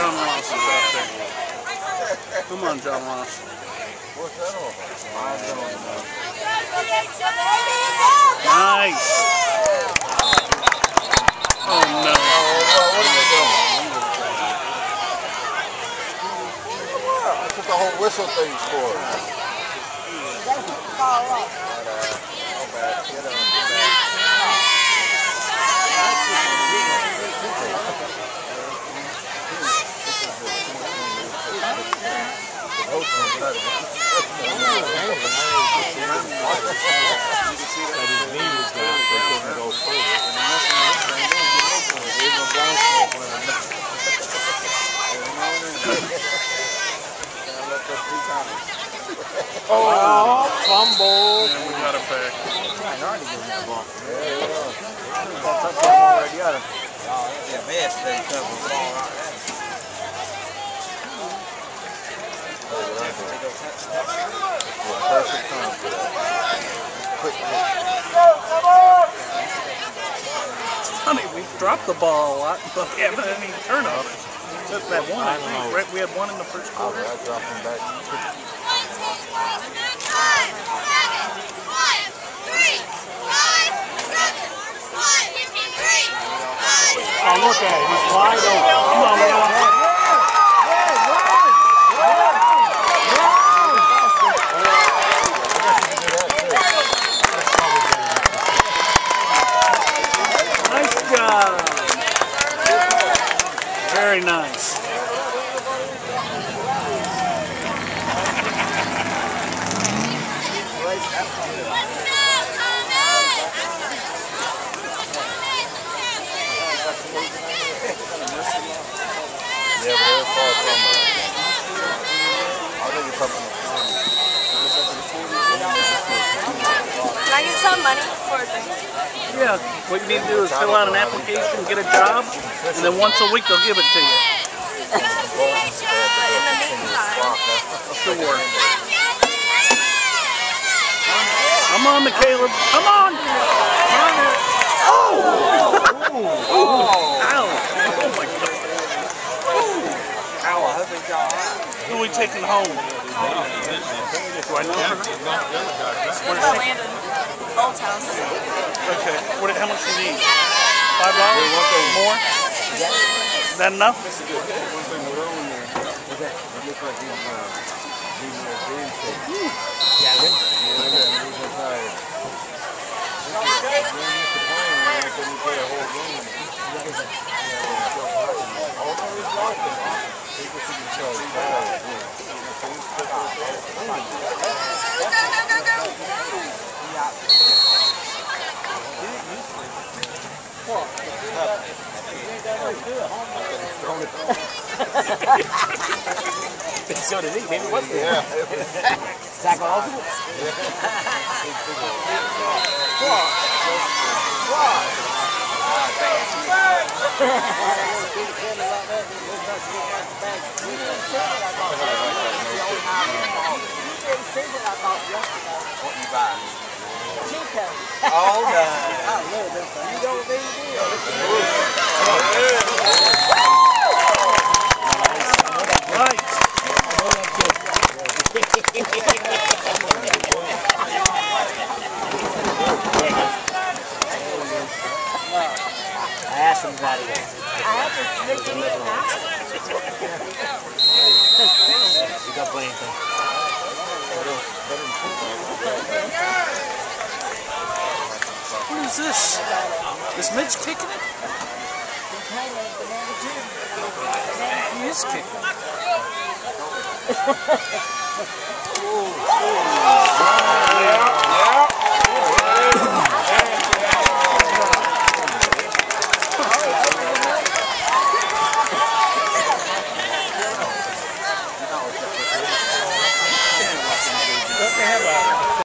John Ross is out there. Come on, John Ross. What's that all about? Nice. Oh no. What are you doing? That's what the whole whistle thing's for. Oh, fumble. Yeah, we got it back. Yeah, man, they cover the ball right there. Perfect time for that. Quick hit. I mean, we've dropped the ball a lot, but we haven't had any turnovers. Just that one, I think. Right? We had one in the first quarter. I dropped him back. Oh, look at it. He's wide open. Come on, Nice job. Very nice. Yeah, but they're far from it. I think it's up to Can I get some money for a drink? Yeah, what you need to do is fill out an application, get a job, and then once a week they'll give it to you. But in the meantime, Sure. Come on, Caleb. Come on. Oh! Oh! Ow! Oh my God. Ow, I hope it's all right. Who are we taking home? Do I know her? it's the Landen Old House. Okay. How much do you need? $5? More? Is that enough? So did he. Maybe what's the tackle ultimate? What you buy? Oh, no. You don't need Right. I asked him about it. I have to sneak in here now. You got plenty of things. What is this? Is Mitch kicking it? He is kicking it. Yeah.